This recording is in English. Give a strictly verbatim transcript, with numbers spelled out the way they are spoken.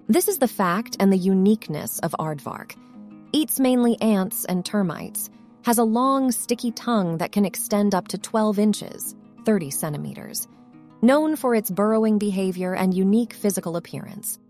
This is the fact and the uniqueness of aardvark. Eats mainly ants and termites, has a long, sticky tongue that can extend up to twelve inches, thirty centimeters. Known for its burrowing behavior and unique physical appearance.